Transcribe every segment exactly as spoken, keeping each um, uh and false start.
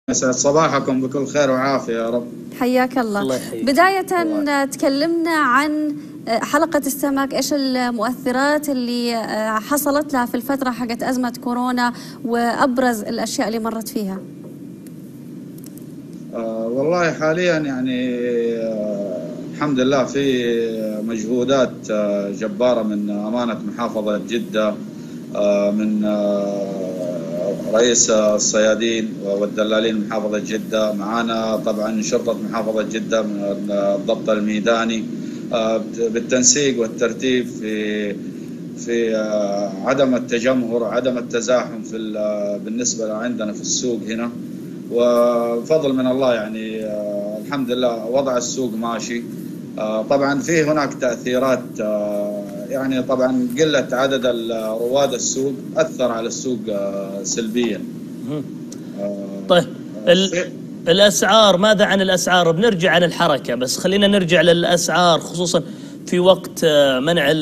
يسعد صباحكم بكل خير وعافية يا رب. حياك الله. الله يحييك. بداية الله. تكلمنا عن حلقة السمك، إيش المؤثرات اللي حصلت لها في الفترة حقت أزمة كورونا وأبرز الأشياء اللي مرت فيها؟ آه والله حاليا يعني آه الحمد لله في مجهودات آه جبارة من أمانة محافظة جدة، آه من آه رئيس الصيادين والدلالين محافظة جدة، معنا طبعا شرطة محافظة جدة من الضبط الميداني، آه بالتنسيق والترتيب في في آه عدم التجمهر، عدم التزاحم في بالنسبة عندنا في السوق هنا، وفضل من الله يعني آه الحمد لله وضع السوق ماشي. آه طبعا في هناك تأثيرات، آه يعني طبعا قلة عدد رواد السوق أثر على السوق آه سلبيا. آه طيب ال الأسعار، ماذا عن الأسعار؟ بنرجع عن الحركة، بس خلينا نرجع للأسعار خصوصا في وقت آه منع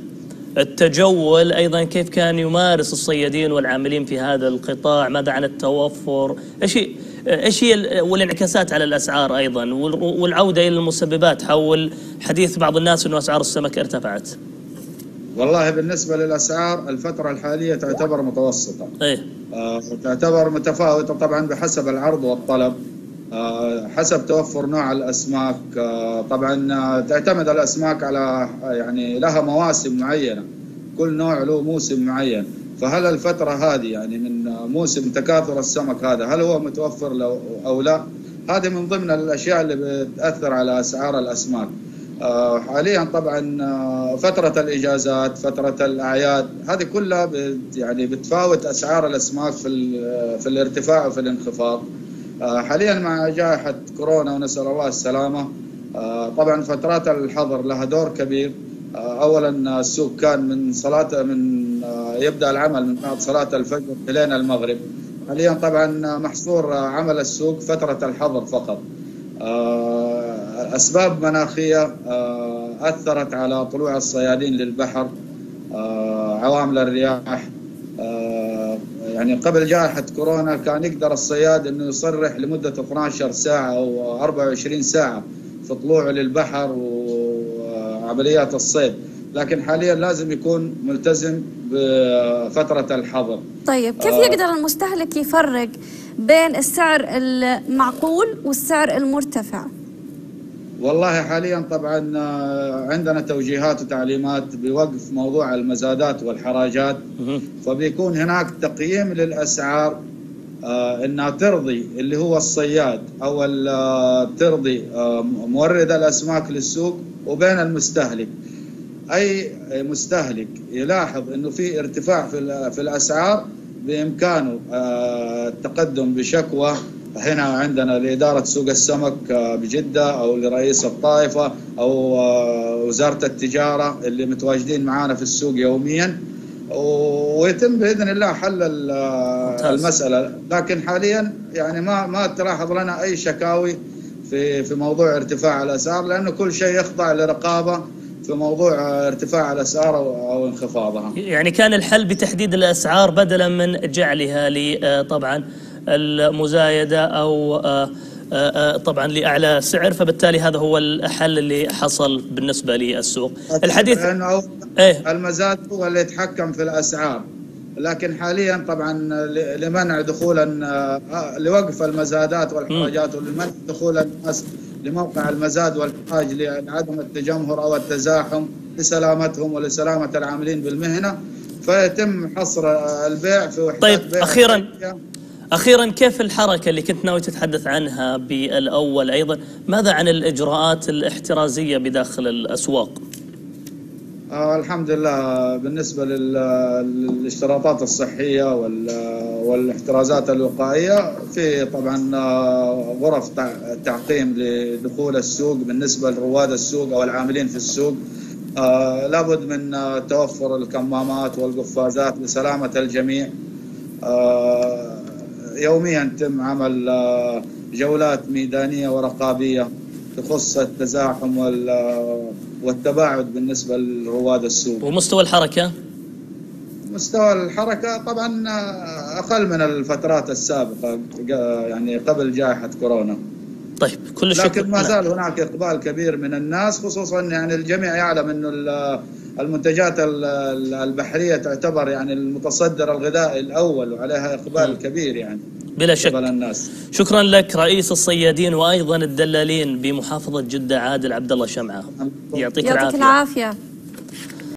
التجول. أيضا كيف كان يمارس الصيادين والعاملين في هذا القطاع؟ ماذا عن التوفر؟ إيش إيش هي والانعكاسات على الأسعار أيضا، والعودة إلى المسببات حول حديث بعض الناس أنه أسعار السمك ارتفعت؟ والله بالنسبة للأسعار الفترة الحالية تعتبر متوسطة، إيه؟ آه تعتبر متفاوتة طبعا بحسب العرض والطلب، آه حسب توفر نوع الأسماك. آه طبعا آه تعتمد الأسماك على يعني لها مواسم معينة، كل نوع له موسم معين، فهل الفترة هذه يعني من موسم تكاثر السمك هذا هل هو متوفر أو لا؟ هذه من ضمن الأشياء اللي بتأثر على أسعار الأسماك. آه حاليا طبعا آه فترة الإجازات، فترة الأعياد، هذه كلها بت يعني بتفاوت أسعار الأسماك في في الارتفاع وفي الانخفاض. آه حاليا مع جائحة كورونا ونسأل الله السلامة، آه طبعا فترات الحظر لها دور كبير. آه اولا السوق كان من صلاة من آه يبدأ العمل من بعد صلاة الفجر إلى المغرب، حاليا طبعا محصور عمل السوق فترة الحظر فقط. آه أسباب مناخية آه أثرت على طلوع الصيادين للبحر، آه عوامل الرياح. آه يعني قبل جائحة كورونا كان يقدر الصياد أنه يصرح لمدة اثنتي عشرة ساعة أو أربعة وعشرين ساعة في طلوعه للبحر وعمليات الصيد، لكن حاليا لازم يكون ملتزم بفترة الحظر. طيب كيف آه يقدر المستهلك يفرق بين السعر المعقول والسعر المرتفع؟ والله حاليا طبعا عندنا توجيهات وتعليمات بوقف موضوع المزادات والحراجات، فبيكون هناك تقييم للأسعار آه انها ترضي اللي هو الصياد او ترضي آه مورد الأسماك للسوق، وبين المستهلك. اي مستهلك يلاحظ انه في ارتفاع في في الأسعار بإمكانه آه التقدم بشكوى هنا عندنا لإدارة سوق السمك بجدة أو لرئيس الطائفة أو وزارة التجارة اللي متواجدين معانا في السوق يوميا، ويتم بإذن الله حل المسألة. لكن حاليا يعني ما ما تلاحظ لنا أي شكاوي في في موضوع ارتفاع الأسعار، لأنه كل شيء يخضع لرقابة في موضوع ارتفاع الأسعار أو انخفاضها. يعني كان الحل بتحديد الأسعار بدلا من جعلها لي طبعا المزايدة أو طبعا لأعلى سعر، فبالتالي هذا هو الحل اللي حصل بالنسبة للسوق. الحديث لأنه إيه؟ المزاد هو اللي يتحكم في الأسعار، لكن حاليا طبعا لمنع دخولا لوقف المزادات والحراجات ولمنع دخول الناس لموقع المزاد والحراج لعدم التجمهر أو التزاحم لسلامتهم ولسلامة العاملين بالمهنة، فيتم حصر البيع في وحدات طيب بيع. أخيرا أخيرا كيف الحركة اللي كنت ناوي تتحدث عنها بالأول؟ أيضا ماذا عن الإجراءات الاحترازية بداخل الأسواق؟ آه الحمد لله بالنسبة للاشتراطات الصحية والاحترازات الوقائية، في طبعا غرف تعقيم لدخول السوق بالنسبة لرواد السوق أو العاملين في السوق. آه لابد من توفر الكمامات والقفازات لسلامة الجميع. آه يوميا تم عمل جولات ميدانية ورقابية تخص التزاحم والتباعد بالنسبة لرواد السوق. ومستوى الحركة؟ مستوى الحركة طبعا أقل من الفترات السابقة يعني قبل جائحة كورونا. طيب كل شكر. لكن ما زال هناك إقبال كبير من الناس، خصوصا يعني الجميع يعلم أنه المنتجات البحرية تعتبر يعني المتصدر الغذائي الأول وعليها إقبال م. كبير يعني بلا شك. الناس. شكرا لك رئيس الصيادين وأيضا الدلالين بمحافظة جدة عادل عبد الله شمعة. يعطيك العافية.